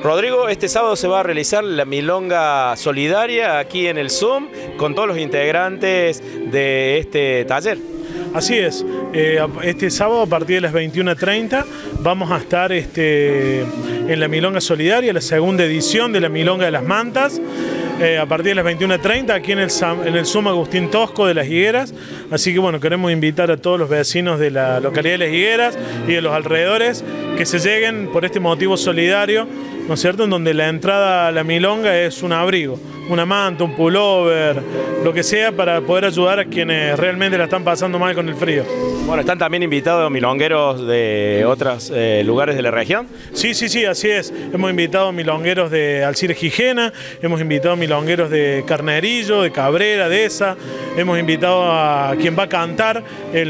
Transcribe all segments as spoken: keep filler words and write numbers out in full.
Rodrigo, este sábado se va a realizar la Milonga Solidaria aquí en el Zoom con todos los integrantes de este taller. Así es, eh, este sábado a partir de las veintiuna treinta vamos a estar este, en la Milonga Solidaria, la segunda edición de la Milonga de las Mantas, eh, a partir de las veintiuna treinta aquí en el, en el Zoom Agustín Tosco de Las Higueras. Así que bueno, queremos invitar a todos los vecinos de la localidad de Las Higueras y de los alrededores que se lleguen por este motivo solidario, ¿no es cierto?, en donde la entrada a la Milonga es un abrigo, una manta, un pullover, lo que sea para poder ayudar a quienes realmente la están pasando mal con el frío. Bueno, ¿están también invitados milongueros de otros eh, lugares de la región? Sí, sí, sí, así es. Hemos invitado milongueros de Alcires Gijena, hemos invitado milongueros de Carnerillo, de Cabrera, de Esa, hemos invitado a quien va a cantar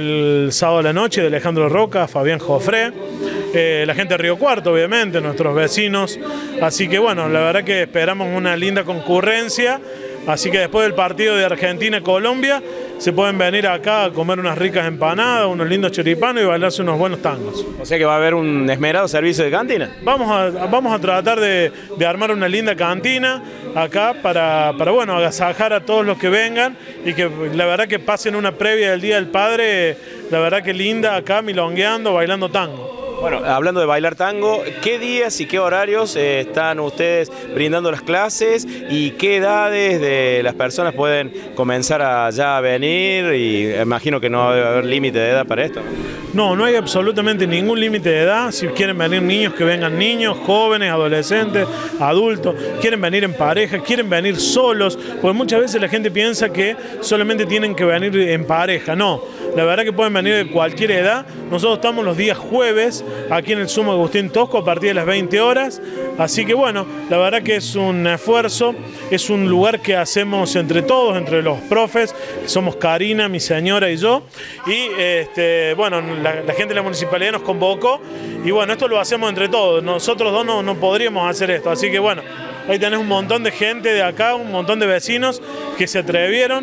el sábado a la noche, de Alejandro Roca, Fabián Jofré, eh, la gente de Río Cuarto, obviamente, nuestros vecinos. Así que bueno, la verdad que esperamos una linda concurrencia. Así que después del partido de Argentina-Colombia se pueden venir acá a comer unas ricas empanadas, unos lindos choripanos y bailarse unos buenos tangos. O sea que va a haber un esmerado servicio de cantina. Vamos a, vamos a tratar de, de armar una linda cantina acá para, para bueno, agasajar a todos los que vengan y que la verdad que pasen una previa del Día del Padre, la verdad que linda acá milongueando, bailando tango. Bueno, hablando de bailar tango, ¿qué días y qué horarios eh, están ustedes brindando las clases y qué edades de las personas pueden comenzar a ya venir? Y imagino que no debe haber límite de edad para esto. No, no hay absolutamente ningún límite de edad. Si quieren venir niños, que vengan niños, jóvenes, adolescentes, adultos, quieren venir en pareja, quieren venir solos, porque muchas veces la gente piensa que solamente tienen que venir en pareja. No, la verdad que pueden venir de cualquier edad. Nosotros estamos los días jueves aquí en el Zoom Agustín Tosco a partir de las veinte horas, así que bueno, la verdad que es un esfuerzo, es un lugar que hacemos entre todos, entre los profes, que somos Karina, mi señora y yo, y este, bueno, la, la gente de la municipalidad nos convocó, y bueno, esto lo hacemos entre todos, nosotros dos no, no podríamos hacer esto, así que bueno, ahí tenés un montón de gente de acá, un montón de vecinos que se atrevieron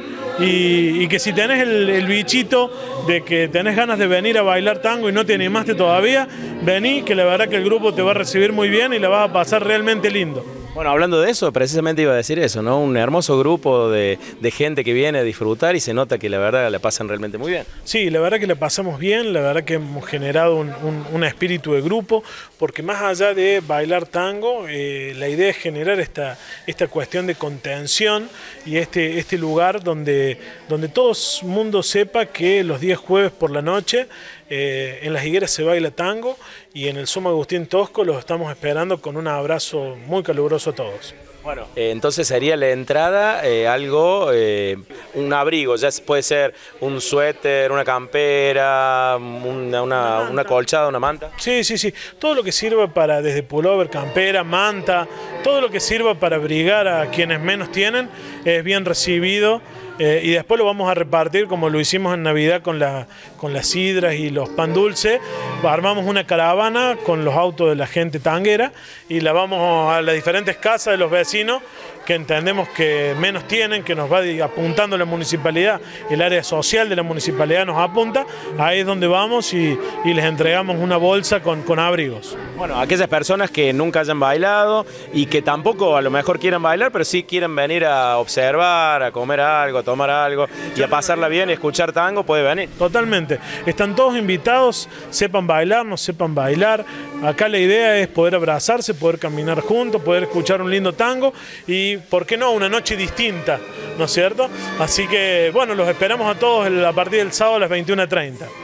y, y que si tenés el, el bichito de que tenés ganas de venir a bailar tango y no te animaste todavía, vení, que la verdad que el grupo te va a recibir muy bien y la vas a pasar realmente lindo. Bueno, hablando de eso, precisamente iba a decir eso, ¿no? Un hermoso grupo de, de gente que viene a disfrutar y se nota que la verdad la pasan realmente muy bien. Sí, la verdad que la pasamos bien, la verdad que hemos generado un, un, un espíritu de grupo, porque más allá de bailar tango, eh, la idea es generar esta, esta cuestión de contención y este, este lugar donde, donde todo el mundo sepa que los días jueves por la noche Eh, en Las Higueras se baila tango y en el Zoom Agustín Tosco los estamos esperando con un abrazo muy caluroso a todos. Bueno, eh, entonces sería la entrada eh, algo, eh, un abrigo, ya puede ser un suéter, una campera, una, una, una colchada, una manta. Sí, sí, sí, todo lo que sirva para, desde pullover, campera, manta, todo lo que sirva para abrigar a quienes menos tienen es bien recibido. Eh, y después lo vamos a repartir como lo hicimos en Navidad con, la, con las sidras y los pan dulce. Armamos una caravana con los autos de la gente tanguera y la vamos a las diferentes casas de los vecinos que entendemos que menos tienen, que nos va apuntando la municipalidad, el área social de la municipalidad nos apunta, ahí es donde vamos y, y les entregamos una bolsa con, con abrigos. Bueno, aquellas personas que nunca hayan bailado y que tampoco a lo mejor quieran bailar, pero sí quieren venir a observar, a comer algo, a tomar algo y a pasarla bien y escuchar tango, puede venir. Totalmente, están todos invitados, sepan bailar, no sepan bailar, acá la idea es poder abrazarse, poder caminar juntos, poder escuchar un lindo tango y, ¿por qué no?, una noche distinta, ¿no es cierto? Así que, bueno, los esperamos a todos a partir del sábado a las veintiuna treinta.